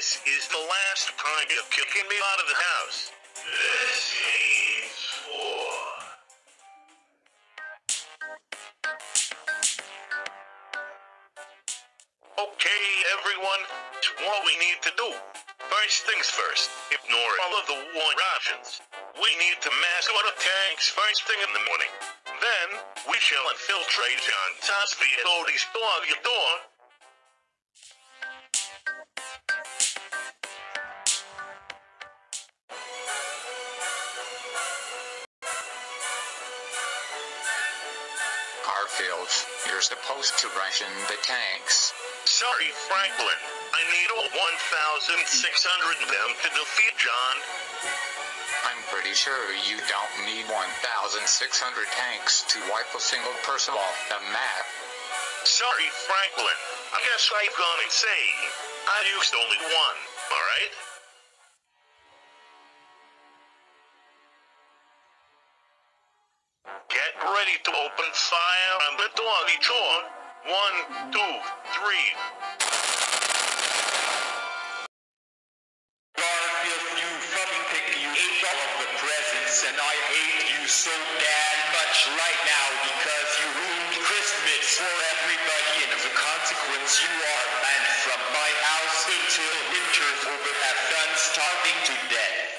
This is the last time you're kicking me out of the house. This means war. Okay, everyone, it's what we need to do. First things first, ignore all of the war rations. We need to mass out of tanks first thing in the morning. Then, we shall infiltrate John Tasviotti's door your door. Garfielf, you're supposed to ration the tanks. Sorry, Franklin. I need all 1,600 of them to defeat John. I'm pretty sure you don't need 1,600 tanks to wipe a single person off the map. Sorry, Franklin. I guess I've gone insane. I used only one, alright? Get ready to open fire on the doggy door. 1, 2, 3. Garfield, you fucking pig, you ate all of the presents, and I hate you so damn much right now because you ruined Christmas for everybody, and as a consequence, you are banned from my house until winter's over. Have done starving to death.